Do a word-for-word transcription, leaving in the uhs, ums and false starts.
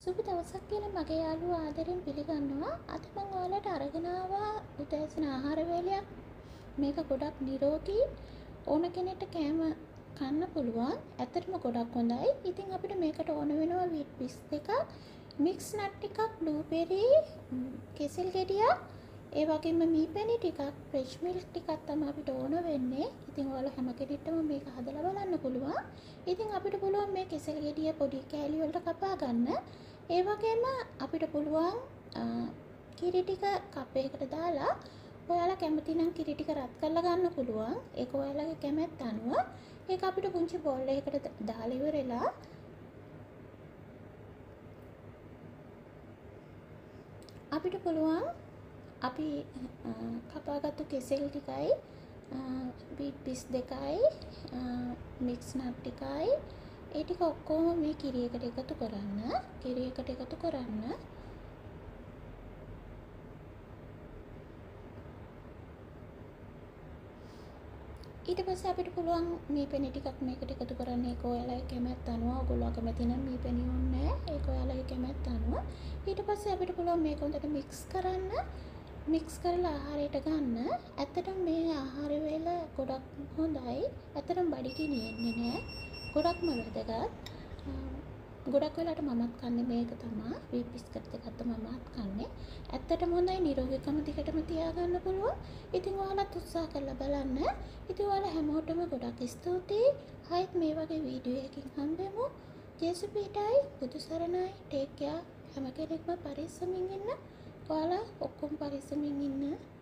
සුබ දවසක් කියලා මගේ යාළුවා ආදරෙන් පිළිගන්නවා. අද මම ඔයාලට අරගෙන ආවා උදෑසන ආහාර වේලයක්. මේක ගොඩක් නිරෝගී. ඕන කෙනෙක්ට කෑම කන්න පුළුවන්. ඇත්තටම ගොඩක් හොඳයි. ඉතින් අපිට මේකට ඕන වෙනවා වීට් පිස් දෙකක්, මික්ස් නට් ටිකක්, බ්ලූබෙරි, කෙසෙල් ගෙඩියක්, ඒ වගේම මීපැණි ටිකක්, ෆ්‍රෙෂ් මිල්ක් ටිකක් තමයි අපිට ඕන වෙන්නේ. ඉතින් ඔයාලා හැම කෙනෙක්ටම මේක හදලා බලන්න පුළුවන්. ඉතින් අපිට පුළුවන් මේ කෙසෙල් ගෙඩිය පොඩි කෑලි වලට කපා ගන්න. ඒ වගේම අපිට පුළුවන් කිරි ටික කප් එකකට දාලා ඔයාලා කැමති නම් කිරි ටික රත් කරලා ගන්න පුළුවන්. ඒක ඔයාලගේ කැමැත්ත අනුව. ඒක අපිට පුංචි බෝල් එකකට දාලා ඉවරලා අපිට පුළුවන් අපි කපාගත්තු කෙසෙල් ටිකයි, වීට් පිස් දෙකයි, මික්ස් නට් ටිකයි, ඒ ටික ඔක්කොම මේ කිරි එකට එකතු කරන්න. කිරි එකට එකතු කරන්න. ඊට පස්සේ අපිට පුළුවන් මීපැණි ටිකක් මේකට එකතු කරන්න. ඒක ඔයාලගේ කැමැත්ත අනුව. ඔයගොල්ලෝ කැමති නම් මීපැණි ඕනේ නැහැ. ඒක ඔයාලගේ කැමැත්ත අනුව. ඊට පස්සේ අපිට පුළුවන් මේක හොඳට මික්ස් කරන්න. මික්ස් කරලා ආහාරයට ගන්න. ඇත්තටම මේ ආහාර වේල ගොඩක් හොඳයි. ඇත්තටම බඩගිනි එන්නේ නැහැ. ගොඩක්ම වැදගත්. ගොඩක් වෙලාවට මමත් කන්නේ මේක තමයි. වීට් බිස්කට් එකක් තමයි මමත් කන්නේ. ඇත්තටම හොඳයි. නිරෝගීකම දිගටම තියාගන්න පුළුවන්. ඉතින් ඔයාලත් උත්සාහ කරලා බලන්න. ඉතින් ඔයාලා හැමෝටම ගොඩක් ස්තුතියි. ආයෙත් මේ වගේ වීඩියෝ එකකින් හම්බෙමු. ජේසු පීටයි, බුදු සරණයි. Take care. හැම කෙනෙක්ම පරිස්සමින් ඉන්න. ඔයාලා ඔක්කොම පරිස්සමින් ඉන්න.